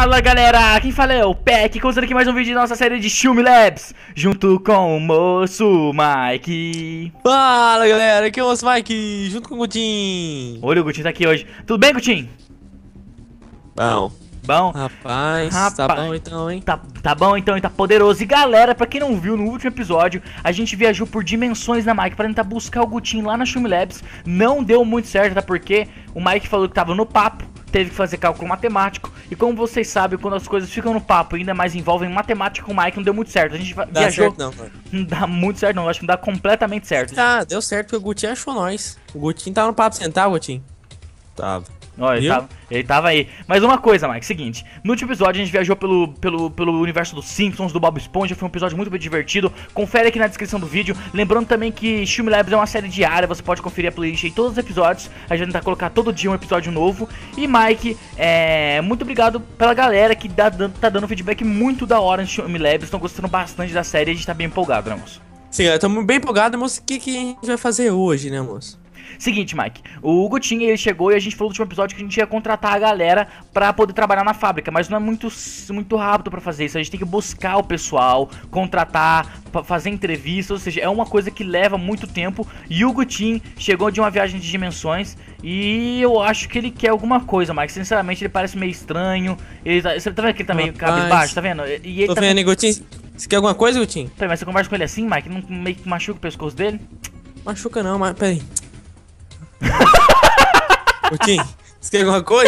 Fala galera, quem fala é o Peck, começando aqui mais um vídeo da nossa série de Shumi Labs, junto com o moço Mike. Fala galera, aqui é o moço Mike, junto com o Gutinho. Olha, o Gutinho tá aqui hoje. Tudo bem, Gutinho? Bom. Bom? Rapaz, tá bom então, hein? Tá bom então, e tá poderoso. E galera, pra quem não viu no último episódio, a gente viajou por dimensões na Mike pra tentar buscar o Gutinho lá na Shumi Labs. Não deu muito certo, tá? Porque o Mike falou que tava no papo, teve que fazer cálculo matemático. E como vocês sabem, quando as coisas ficam no papo e ainda mais envolvem matemática com o Mike, não deu muito certo. A gente viajou. Certo não, mano. Não dá muito certo, não. Acho que não dá completamente certo. Tá, deu certo porque o Gutinho achou nós. O Gutinho tava no papo central, Gutinho. Tava. Ó, ele tava aí. Mas uma coisa, Mike, seguinte. No último episódio a gente viajou pelo universo dos Simpsons, do Bob Esponja. Foi um episódio muito divertido. Confere aqui na descrição do vídeo. Lembrando também que Shumi Labs é uma série diária. Você pode conferir a playlist em todos os episódios. A gente vai tentar colocar todo dia um episódio novo. E Mike, muito obrigado pela galera que tá dando feedback muito da hora em Shumi Labs. Estão gostando bastante da série e a gente tá bem empolgado, né, moço? Sim, estamos bem empolgados, moço. O que a gente vai fazer hoje, né, moço? Seguinte, Mike, o Gutinho ele chegou e a gente falou no último episódio que a gente ia contratar a galera pra poder trabalhar na fábrica, mas não é muito rápido pra fazer isso. A gente tem que buscar o pessoal, contratar, fazer entrevistas, ou seja, é uma coisa que leva muito tempo. E o Gutinho chegou de uma viagem de dimensões e eu acho que ele quer alguma coisa, Mike. Sinceramente, ele parece meio estranho. Você tá vendo que ele tá meio cabisbaixo, tá vendo? E ele tô vendo, Gutinho. Você quer alguma coisa, Gutinho? Peraí, mas você conversa com ele assim, Mike? Não meio que machuca o pescoço dele? Machuca não, mas peraí. Gutinho, você quer alguma coisa?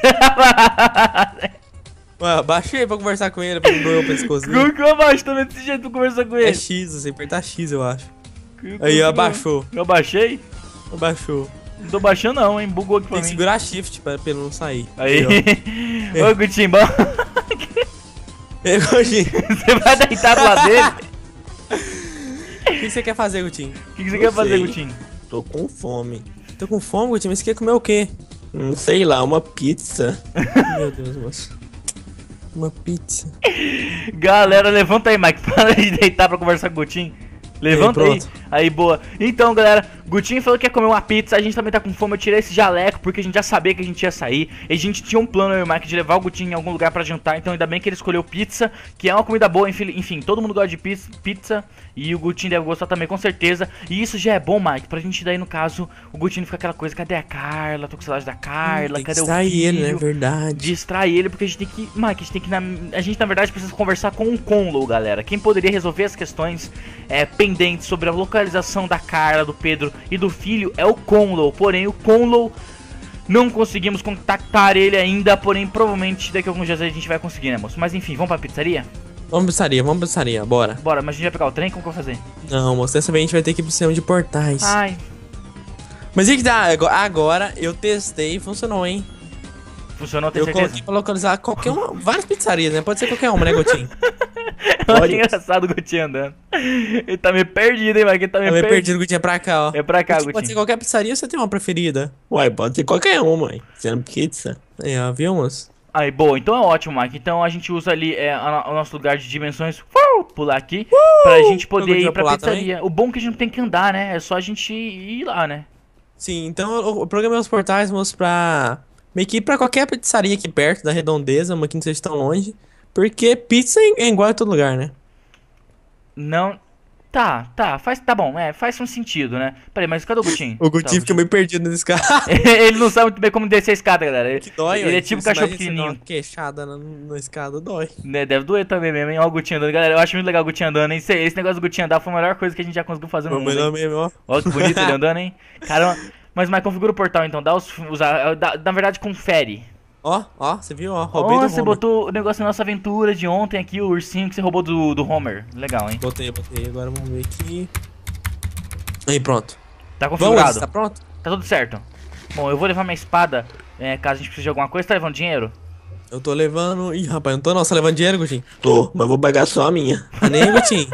Ué, baixei pra conversar com ele, pra não doer o pescoço dele. Como que eu abaixo também desse jeito pra conversar com ele? É X, você apertar X, eu acho. Aí, abaixou. Eu baixei? Abaixou. Não tô baixando não, hein? Bugou aqui pra Tem mim. que segurar Shift pra ele não sair. Aí. Ô, Gutinho, bom? Ei, Gutinho. Você vai deitar do lado dele? O que você quer fazer, Gutinho? O que você quer fazer, Gutinho? Tô com fome. Tô com fome, Gutinho, mas você quer comer o quê? Sei lá, uma pizza. Meu Deus, moço. Uma pizza. Galera, levanta aí, Mike. Para de deitar pra conversar com o Gutinho. Levanta aí. Aí, boa. Então, galera, Gutinho falou que ia comer uma pizza. A gente também tá com fome. Eu tirei esse jaleco porque a gente já sabia que a gente ia sair. E a gente tinha um plano, eu e o Mike, de levar o Gutinho em algum lugar pra jantar. Então, ainda bem que ele escolheu pizza, que é uma comida boa. Enfim, todo mundo gosta de pizza. E o Gutinho deve gostar também, com certeza. E isso já é bom, Mike, pra gente daí, no caso, o Gutinho fica aquela coisa: cadê a Carla? Tô com saudade da Carla. Cadê o filho? Distrai ele, né? Verdade. Distrai ele, porque a gente tem que. Mike, a gente na verdade precisa conversar com o Conlow, galera. Quem poderia resolver as questões pendentes sobre a localização da Carla, do Pedro e do filho é o Conlow. Porém, o Conlow não conseguimos contactar ele ainda. Porém, provavelmente daqui a alguns dias a gente vai conseguir, né, moço? Mas enfim, vamos pra pizzaria? Vamos pra pizzaria, bora. Bora, mas a gente vai pegar o trem? Como que eu vou fazer? Não, moço, dessa vez a gente vai ter que ir pro sistema de portais. Ai. Mas e que dá? Agora eu testei e funcionou, hein? Funcionou, tem Eu certeza? coloquei pra localizar qualquer uma, várias pizzarias, né? Pode ser qualquer uma, né, Gutinho? Eu acho engraçado o Gutinho andando. Ele tá meio perdido, hein, Mike? Ele tá meio perdido, Gutinho, é pra cá, ó. É pra cá, Gutinho. Pode ser Gutinho. qualquer pizzaria ou você tem uma preferida? Uai, pode ser qualquer uma, mãe. Sendo pizza. Aí, ó, viu, moço? Aí, boa, então é ótimo, Mike. Então a gente usa ali o nosso lugar de dimensões, pular aqui, pra gente poder ir pra pizzaria. Também? O bom é que a gente não tem que andar, né? É só a gente ir lá, né? Sim, então eu programei os portais, moço, pra meio que ir pra qualquer pizzaria aqui perto da redondeza, uma que não seja tão longe. Porque pizza é igual em todo lugar, né? Não. Tá bom, faz um sentido, né? Peraí, mas cadê o Gutinho? O Gutinho fica meio perdido nesse carro. Ele não sabe muito bem como descer a escada, galera. Que dói, ele é tipo um cachorro pequenininho. Uma queixada na escada, dói. Deve doer também mesmo, hein? Olha o Gutinho andando. Galera, eu acho muito legal o Gutinho andando, hein? Esse negócio do Gutinho andar foi a melhor coisa que a gente já conseguiu fazer no mundo. Melhor mesmo, ó. Olha que bonito ele andando, hein? Caramba. Mas configura o portal então, na verdade confere. Ó, você viu, ó, roubei do Homer. Você botou o negócio da nossa aventura de ontem aqui, o ursinho que você roubou do Homer. Legal, hein? Botei, agora vamos ver aqui. Aí, pronto. Tá configurado? Vamos, tá pronto? Tá tudo certo. Bom, eu vou levar minha espada, caso a gente precise de alguma coisa. Tá levando dinheiro? Eu tô levando... Ih, rapaz, não tô não, você tá levando dinheiro, Gutinho? Tô, mas vou pegar só a minha. Ah, nem, Gutinho?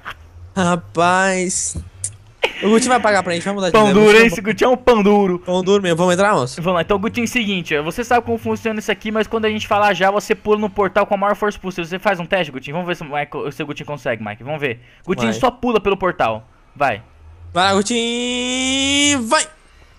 Rapaz... O Gutinho vai pagar pra gente, vai mudar de pão duro, hein? Esse Gutinho é um pão duro. Pão duro mesmo, vamos entrar, moço? Vamos lá, então Gutinho, seguinte, você sabe como funciona isso aqui, mas quando a gente falar já, você pula no portal com a maior força possível. Você faz um teste, Gutinho? Vamos ver se o Gutinho consegue, Mike. Vamos ver. Gutinho só pula pelo portal. Vai. Vai lá, Gutinho. Vai!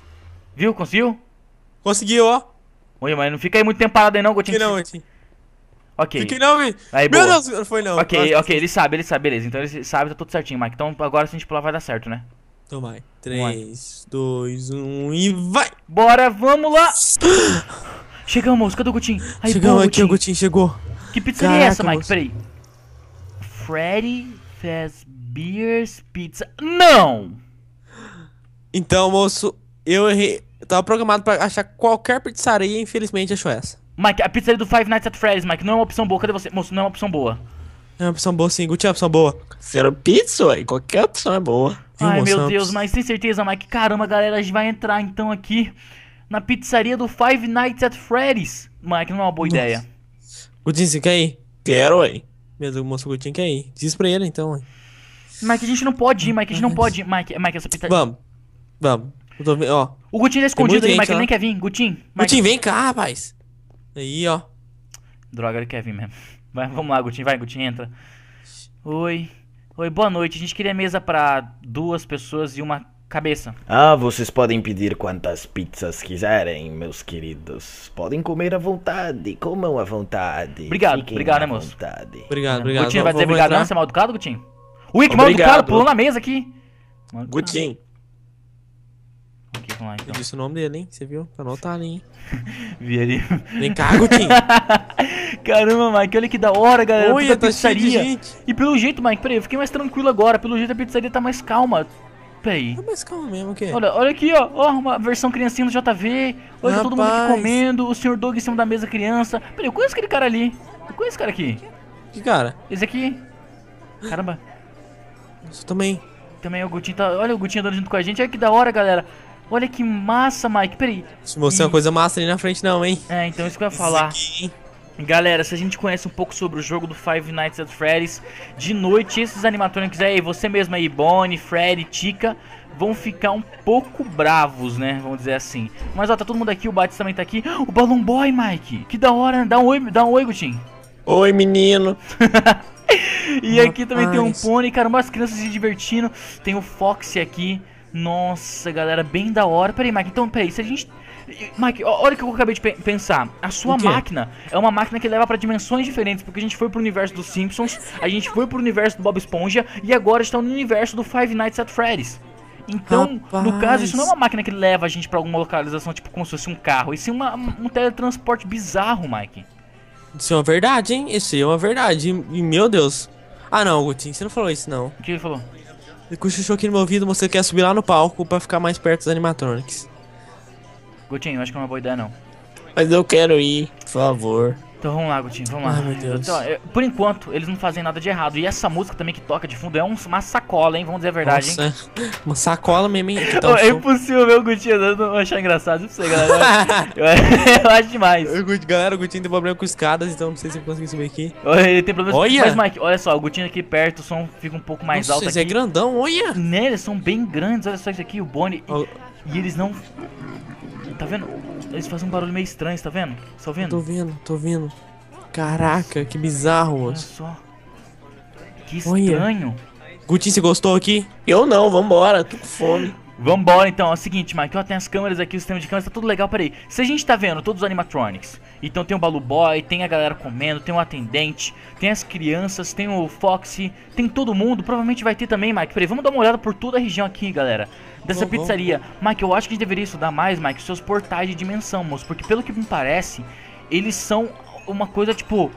Viu? Conseguiu? Conseguiu, ó. Oi, mas não fica aí muito tempo parado aí não, Gutinho. Não, Gutinho. Ok. Fiquei não, velho. Aí, Meu boa. Deus, não foi não. Ok, Quase. ok, ele sabe, beleza. Então ele sabe, tá tudo certinho, Mike. Então agora se a gente pular vai dar certo, né? Então vai. 3, 2, 1 e vai! Bora, vamos lá! Chegamos, cadê o Gutinho? Aí, Chegamos boa, aqui, o Gutinho. Gutinho chegou. Que pizzaria é Caraca, essa, Mike? moço. Peraí. Freddy Fazbear's Pizza. Não! Então, moço, eu errei. Eu tava programado pra achar qualquer pizzaria e infelizmente achou essa. Mike, a pizzaria do Five Nights at Freddy's, Mike, não é uma opção boa. Cadê você? Moço, não é uma opção boa. É uma opção boa sim, Gutinho é uma opção boa. Sendo pizza, ué. Qualquer opção é boa. Viu, Ai, moço? É meu uma Deus, opção- mas tem certeza, Mike? Caramba, galera, a gente vai entrar então aqui na pizzaria do Five Nights at Freddy's. Mike, não é uma boa Nossa. ideia. Gutinho, você quer ir? Quero, ué. Meu Deus, o moço Gutinho quer ir. Diz pra ele então, ué. Mike, a gente não pode ir, Mike, a gente não pode ir. Mike, essa pizzaria... Vamos. Vamos. Eu tô vendo, ó. O Gutinho tá escondido muita ali, gente Mike, ele lá. nem quer vir. Gutinho, Mike... Gutinho, vem cá, rapaz. Aí, ó. Droga, ele quer vir mesmo. Vai, vamos lá, Gutinho, vai, Gutinho, entra. Oi. Oi, boa noite. A gente queria mesa pra 2 pessoas e uma cabeça. Ah, vocês podem pedir quantas pizzas quiserem, meus queridos. Podem comer à vontade, comam à vontade. Obrigado, Fiquem obrigado, à né, moço? vontade. Obrigado, obrigado. Gutinho vai dizer Vamos obrigado entrar? não, você é mal educado, Gutinho? Ui, que mal Obrigado. educado, pulou na mesa aqui. Mal educado. Gutinho. Ok, vamos lá Eu então. disse o nome dele, hein? Você viu? Pra anotar ali, hein? Vi ali. Vem cá, Gutinho. Caramba, Mike, olha que da hora, galera. Olha, Toda a tá cheio de pizzaria. gente. E pelo jeito, Mike, peraí, eu fiquei mais tranquilo agora. Pelo jeito a pizzaria tá mais calma. Peraí. Tá mais calma mesmo, o quê? Olha aqui, ó, uma versão criancinha do JV. Olha, tá todo mundo aqui Rapaz. comendo. O Sr. Doug em cima da mesa criança. Peraí, eu conheço aquele cara ali. Eu conheço esse cara aqui. Que cara? Esse aqui. Caramba. Você também. Também o Gutinho tá. Olha o Gutinho andando junto com a gente. Olha que da hora, galera. Olha que massa, Mike. Peraí. Se você é uma coisa massa ali na frente, não, hein? É, então isso que eu ia falar. Isso aqui, hein? Galera, se a gente conhece um pouco sobre o jogo do Five Nights at Freddy's, de noite esses animatrônicos aí, você mesmo aí, Bonnie, Freddy, Chica, vão ficar um pouco bravos, né? Vamos dizer assim. Mas ó, tá todo mundo aqui, o Bates também tá aqui. O Balloon Boy, Mike! Que da hora, né? Dá um oi, Gutinho. Oi, menino. E aqui também tem um Rapaz. pônei, caramba, as crianças se divertindo. Tem o Foxy aqui. Nossa, galera, bem da hora. Peraí, Mike, então, peraí, se a gente... Mike, olha o que eu acabei de pensar. A sua O quê? máquina é uma máquina que leva pra dimensões diferentes, porque a gente foi pro universo dos Simpsons, a gente foi pro universo do Bob Esponja e agora está no universo do Five Nights at Freddy's. Então, no Rapaz. caso, isso não é uma máquina que leva a gente pra alguma localização, tipo como se fosse um carro, e sim um teletransporte bizarro, Mike. Isso é uma verdade, hein? Isso é uma verdade. E meu Deus. Ah, não, Gutinho, você não falou isso, não. O que ele falou? Ele cochichou aqui no meu ouvido, você quer subir lá no palco pra ficar mais perto dos animatronics. Gutinho, eu acho que não é uma boa ideia, não. Mas eu quero ir, por favor. Então vamos lá, Gutinho, vamos lá. Ai, meu Deus. Então, por enquanto, eles não fazem nada de errado. E essa música também que toca de fundo é uma sacola, hein? Vamos dizer a verdade, hein? Nossa, uma sacola mesmo, hein? Que tá Ô, o é som. impossível ver o Gutinho andando e não achar engraçado isso aí, galera. Eu acho demais. Galera, o Gutinho tem problema com escadas, então não sei se eu consegui subir aqui. Ele tem problemas. Olha! Mas, Mike, olha só, o Gutinho aqui perto, o som fica um pouco mais Nossa, alto esse é aqui. grandão, olha! Né, eles são bem grandes, olha só isso aqui, o Bonnie. Ó, E eles não. Tá vendo? Eles fazem um barulho meio estranho, tá vendo? Tá tô vendo? vendo, tô vendo. Caraca, que bizarro, Olha moço. só. Que Olha. estranho. Gutinho, você gostou aqui? Eu não, vambora, tô com fome. Vambora então, é o seguinte, Mike, ó, tem as câmeras aqui, o sistema de câmeras, tá tudo legal, peraí. Se a gente tá vendo todos os animatronics, então tem o Baloo Boy, tem a galera comendo, tem o atendente, tem as crianças, tem o Foxy, tem todo mundo, provavelmente vai ter também, Mike, peraí, vamos dar uma olhada por toda a região aqui, galera, dessa Vamos. pizzaria. Mike, eu acho que a gente deveria estudar mais, Mike, os seus portais de dimensão, moço, porque pelo que me parece, eles são uma coisa, tipo...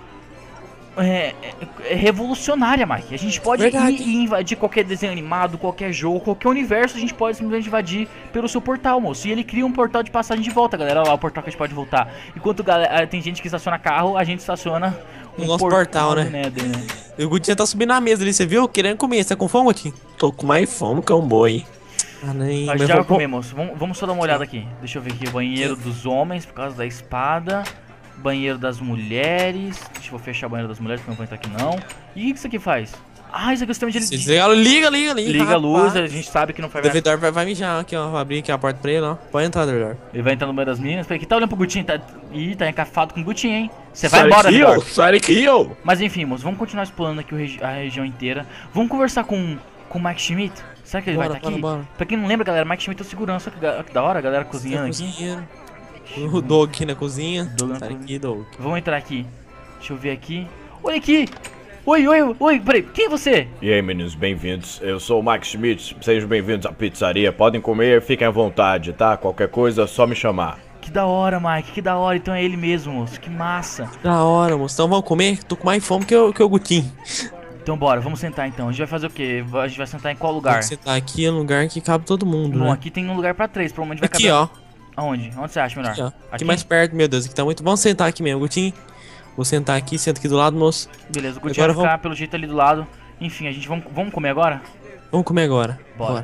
É revolucionária, Mike. A gente pode Verdade. ir e invadir qualquer desenho animado, qualquer jogo, qualquer universo, a gente pode simplesmente invadir pelo seu portal, moço. E ele cria um portal de passagem de volta, galera. Olha lá o portal que a gente pode voltar. Enquanto tem gente que estaciona carro, a gente estaciona O nosso portal, do né? Nether, né? E o Gutinho tá subindo na mesa ali, você viu? Querendo comer, você tá com fome, Gutinho? Tô com mais fome que um boi. Ah, nem... A mas gente já vai vou- comer, moço. Vamos só dar uma olhada aqui. Deixa eu ver aqui. O banheiro dos homens, por causa da espada. Banheiro das mulheres. Deixa eu fechar o banheiro das mulheres, porque não vou entrar aqui não. E o que isso aqui faz? Ah, isso aqui é o sistema de... Se desligar, liga. Liga a luz, a gente sabe que não O faz devedor vai mijar aqui, ó. Vou abrir aqui a porta pra ele, ó. Pode entrar, devedor. Ele vai entrar no meio das meninas. Peraí, que tá olhando pro Gutinho? Ih, tá encafado com o Gutinho, hein? Você vai embora, Silent Vitor. Hill, Silent Hill. Mas enfim, moço, vamos continuar explorando aqui a região inteira. Vamos conversar com o Mike Schmidt. Será que ele vai estar aqui? Bora. Pra quem não lembra, galera, Mike Schmidt é o segurança. Olha que da hora, a galera cozinhando aqui. Cozinheiro. O Doug aqui na cozinha. Doug na Tá cozinha. aqui, Doug. Vamos entrar aqui. Deixa eu ver aqui. Olha aqui. Oi, peraí, quem é você? E aí, meninos, bem-vindos. Eu sou o Mike Schmidt. Sejam bem-vindos à pizzaria. Podem comer, fiquem à vontade, tá? Qualquer coisa, é só me chamar. Que da hora, Mike, que da hora. Então é ele mesmo, moço. Que massa. Da hora, moço. Então vamos comer? Tô com mais fome que o Gutinho. Então bora, vamos sentar então. A gente vai fazer o quê? A gente vai sentar em qual lugar? Vamos sentar aqui em um lugar que cabe todo mundo, Bom, né? aqui tem um lugar pra 3, provavelmente vai Aqui, caber. ó. Aonde? Onde você acha melhor? Aqui, ó. Aqui mais perto, meu Deus. Aqui tá muito... Vamos sentar aqui mesmo, Gutinho. Vou sentar aqui, senta aqui do lado, moço. Beleza, o Gutinho Agora vai ficar pelo jeito ali do lado. Enfim, a gente vamos comer agora? Vamos comer agora. Bora.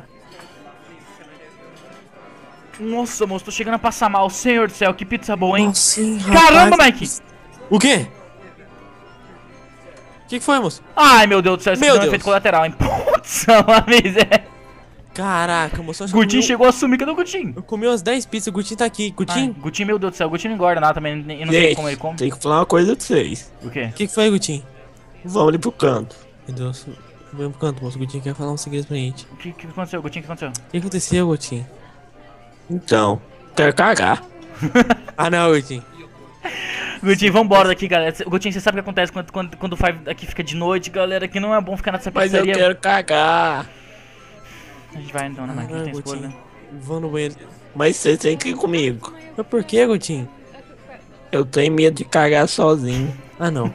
Nossa, moço, tô chegando a passar mal. Senhor do céu, que pizza boa, hein? Nossa, sim, rapaz. Caramba, Mike! O quê? O que foi, moço? Ai, meu Deus do céu, isso Meu deu um Deus. efeito colateral, hein? Putz, uma miséria. Caraca, moço. acho que eu Gutinho comi- chegou a sumir, cadê o Gutinho? Eu comi umas 10 pizzas, o Gutinho tá aqui. Ai, Gutinho? Gutinho, meu Deus do céu, o Gutinho não engorda nada também, eu não sei Gente, como ele come. tem que falar uma coisa pra vocês. O quê? O que foi, Gutinho? Vamos ali pro canto. Meu Deus. Vamos pro canto, moço. O Gutinho quer falar um segredo pra gente. O que aconteceu, Gutinho? O que aconteceu? O que aconteceu, Gutinho? Então, quero cagar. Ah, não, Gutinho. Gutinho, vambora daqui, galera. Gutinho, você sabe o que acontece quando o Five aqui fica de noite, galera, que não é bom ficar nessa Mas eu pizzaria. quero cagar. A gente vai então, né, Mike? A gente tem esposa, né? Vou no banheiro. Mas você tem que ir comigo. Mas por que, Gutinho? Eu tenho medo de cagar sozinho. Ah, não.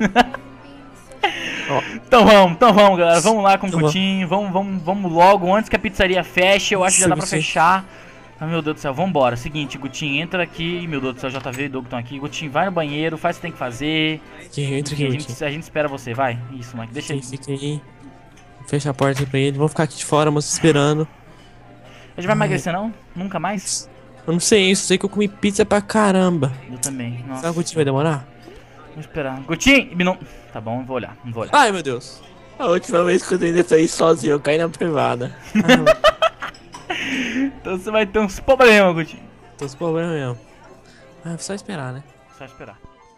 Então vamos, galera. Vamos lá com o Então Gutinho. Vamos logo, antes que a pizzaria feche. Eu acho que já dá pra Sim. fechar. Ah, meu Deus do céu, vambora. Seguinte, Gutinho, entra aqui. Meu Deus do céu, JV e Doug estão aqui. Gutinho, vai no banheiro, faz o que tem que fazer. Aqui, entra Enfim, aqui, a Gutinho. gente espera você, vai. Isso, Mike, deixa aí. Fica aí. Fecha a porta aí pra ele. Vamos ficar aqui de fora, moço, esperando. A gente vai emagrecer, não? Nunca mais? Eu não sei isso, sei que eu comi pizza pra caramba. Eu também. Será Nossa, que o Gutinho vai demorar? vamos esperar. Gutinho! Não... Tá bom, não vou olhar. Ai, meu Deus. A última vez que eu tentei sair sozinho, eu caí na privada. Ah, não. Então você vai ter uns problemas, Gutinho. Tô com problema mesmo. Ah, só esperar, né? Só esperar.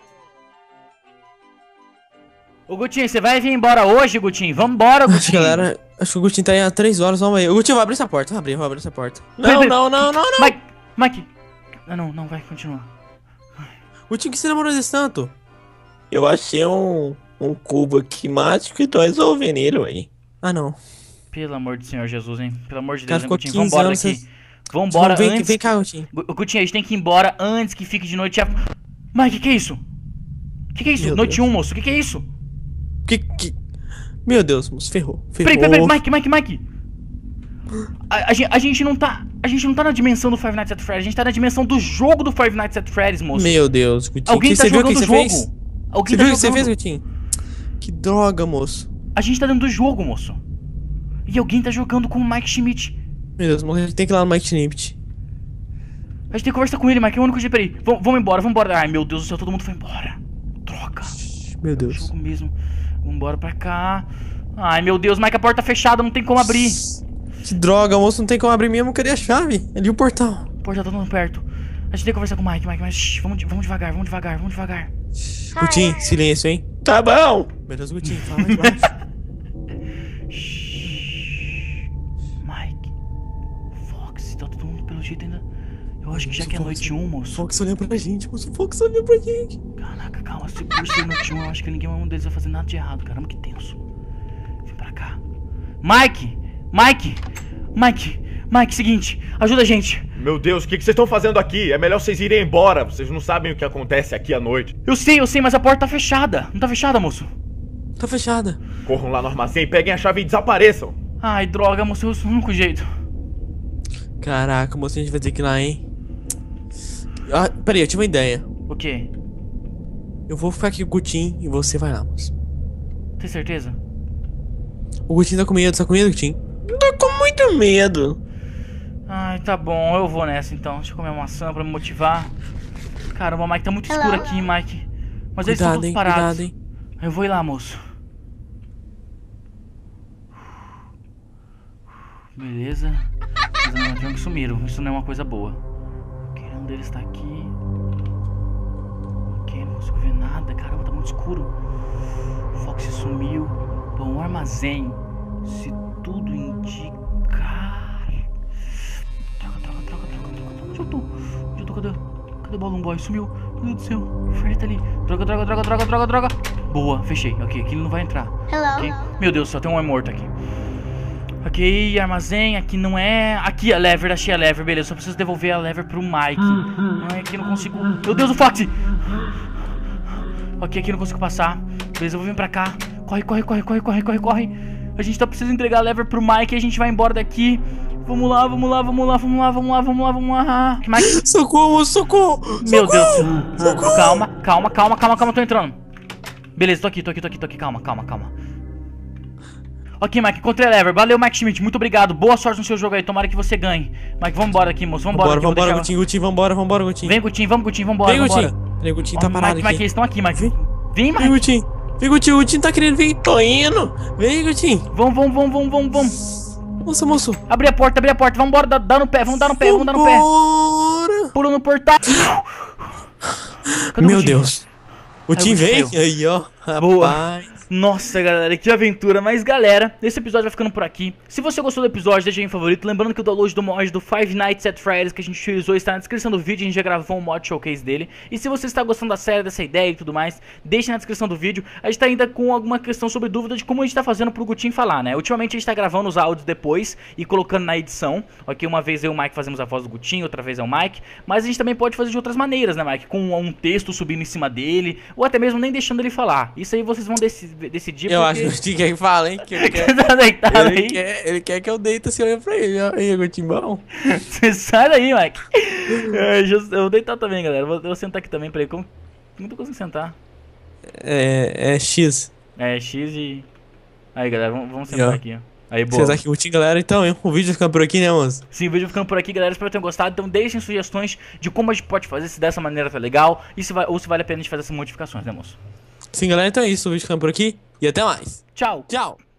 Ô, Gutinho, você vai vir embora hoje, Gutinho? Vambora, Acho, Gutinho. galera, acho que o Gutinho tá aí há 3 horas, vamos aí. O Gutinho vai abrir essa porta, vou abrir essa porta. Peraí, Não, peraí. não, não. Mike! Ah, não, vai, continua. Gutinho, que você demorou desse tanto? Eu achei um cubo aqui mágico e tô resolvendo ele aí. Ah, não. Pelo amor do Senhor Jesus, hein? Pelo amor de Cara, Deus, hein, ficou Gutinho? 15 Vambora anos, daqui. Vambora vem, antes. vem cá, Gutinho. Gutinho, a gente tem que ir embora antes que fique de noite. Mike, que é isso? Que é isso? Meu Noite Deus. 1, moço. Que é isso? Que... Meu Deus, moço, ferrou. Peraí, Mike. A gente não tá na dimensão do Five Nights at Freddy's, a gente tá na dimensão do jogo do Five Nights at Freddy's, moço. Meu Deus, Gutinho. Alguém tá você viu o jogando que o você jogo. fez? Alguém Você tá viu o que você jogando. fez, Gutinho? Que droga, moço. A gente tá dentro do jogo, moço. E alguém tá jogando com o Mike Schmidt. Meu Deus, a gente tem que ir lá no Mike Schmidt. A gente tem que conversar com ele, Mike. É o único jeito. Peraí, vamos embora. Ai, meu Deus do céu, todo mundo foi embora. Droga. Meu Deus. Jogo mesmo. Vambora pra cá. Ai, meu Deus, Mike, a porta tá fechada, não tem como abrir. Que droga, moço, não tem como abrir mesmo. Cadê a chave? Ali o portal. O portal tá tão perto. A gente tem que conversar com o Mike, mas shh, vamos devagar. Gutinho, silêncio, hein? Tá bom. Meu Deus, Gutinho, fala mais baixo. Mike, Fox, tá todo mundo pelo jeito ainda. Eu acho que já que é noite 1, moço. Fox olhando pra gente, moço. Fox olhando pra gente. Caraca, calma, se por ser noite 1, eu acho que ninguém deles vai fazer nada de errado. Caramba, que tenso. Vem pra cá. Mike, seguinte, ajuda a gente. Meu Deus, o que vocês estão fazendo aqui? É melhor vocês irem embora. Vocês não sabem o que acontece aqui à noite. Eu sei, mas a porta tá fechada. Não tá fechada, moço? Tá fechada. Corram lá no armazém, peguem a chave e desapareçam. Ai, droga, moço, é o único jeito. Caraca, moço, a gente vai ter que ir lá, hein? Ah, peraí, eu tive uma ideia. O quê? Eu vou ficar aqui com o Gutinho e você vai lá, moço. Tem certeza? O Gutinho tá com medo, Gutinho? Tô com muito medo. Ai, tá bom, eu vou nessa então. Deixa eu comer uma maçã pra me motivar. Caramba, Mike, tá muito escuro aqui, Mike. Mas eles estão Cuidado, todos hein, parados. cuidado, hein. Eu vou ir lá, moço. Beleza. Os animatrônicos sumiram. Isso não é uma coisa boa. Ok, um deles tá aqui. Ok, não consigo ver nada. Caramba, tá muito escuro. O Fox sumiu. Bom, o armazém. Se tudo indicar. Droga. Onde eu tô? Cadê o Balloon Boy? Sumiu. Meu Deus do céu. O Freddy tá ali. Droga. Boa, fechei. Ok, aqui ele não vai entrar. Hello. Ok? Meu Deus do céu, tem um homem morto aqui. Ok, armazém, aqui não é... Aqui a lever, achei a lever, beleza. Só preciso devolver a lever pro Mike. Ai, aqui não consigo... Meu Deus, o Foxy! Ok, aqui não consigo passar. Beleza, eu vou vir pra cá. Corre, corre, corre, corre, corre, corre, corre. A gente tá precisando entregar a lever pro Mike e a gente vai embora daqui. Vamos lá, vamos lá, vamos lá, vamos lá, vamos lá, vamos lá, vamos lá. Mike... Socorro, socorro! Meu Deus. Socorro. Calma, calma, calma, calma, calma, tô entrando. Beleza, tô aqui, calma, calma, calma. Ok, Mike, encontrei a lever. Valeu, Mike Schmidt, muito obrigado. Boa sorte no seu jogo aí, tomara que você ganhe. Mike, vamos embora aqui, moço, vamos embora. Vambora, Gutinho, Gutinho, vambora, Gutinho. Vem, Gutinho, vamos, Gutinho, vambora, Vem, vambora. Gutinho. Peraí, Gutinho tá parado Mike, aqui. Mike, eles estão aqui, Mike. Vem, Vem, Mike. Gutinho. Vem, Gutinho, o Gutinho tá querendo vir. Tô indo. Vem, Gutinho. Vamos. Moço. Abri a porta, vambora, dá no pé, vamos dar no pé. Bora. Pula no portal. Cadê o Meu Gutinho? Deus. O Tim vem? Gutinho. Aí, ó. Boa. Rapaz. Nossa, galera, que aventura. Mas, galera, esse episódio vai ficando por aqui. Se você gostou do episódio, deixa aí em favorito. Lembrando que o download do mod do Five Nights at Freddy's que a gente utilizou está na descrição do vídeo. A gente já gravou um mod showcase dele. E se você está gostando da série, dessa ideia e tudo mais, deixa na descrição do vídeo. A gente tá ainda com alguma questão sobre dúvida de como a gente tá fazendo pro Gutinho falar, né? Ultimamente a gente tá gravando os áudios depois e colocando na edição. Ok, uma vez eu e o Mike fazemos a voz do Gutinho, outra vez é o Mike. Mas a gente também pode fazer de outras maneiras, né, Mike? Com um texto subindo em cima dele, ou até mesmo nem deixando ele falar. Isso aí vocês vão decidir. Eu acho que o Tim quer que fala, hein? Que ele quer. Tá deitado aí? Ele quer que eu deite assim olhando pra ele. Ó. Aí, Gutinho, bom. Você sai daí, Mike. Eu vou deitar também, galera. Eu vou sentar aqui também. Peraí, como eu tô conseguindo sentar? É X. É, X e... Aí, galera, vamos sentar ó. aqui, ó. Aí, boa. Vocês aqui, Gutinho, galera. Então, hein? O vídeo vai ficando por aqui, né, moço? Sim, o vídeo ficando por aqui, galera. Espero que tenham gostado. Então deixem sugestões de como a gente pode fazer, se dessa maneira tá legal. E se ou se vale a pena a gente fazer essas modificações, né, moço? Sim, galera. Então é isso. O vídeo ficando por aqui. E até mais. Tchau! Tchau.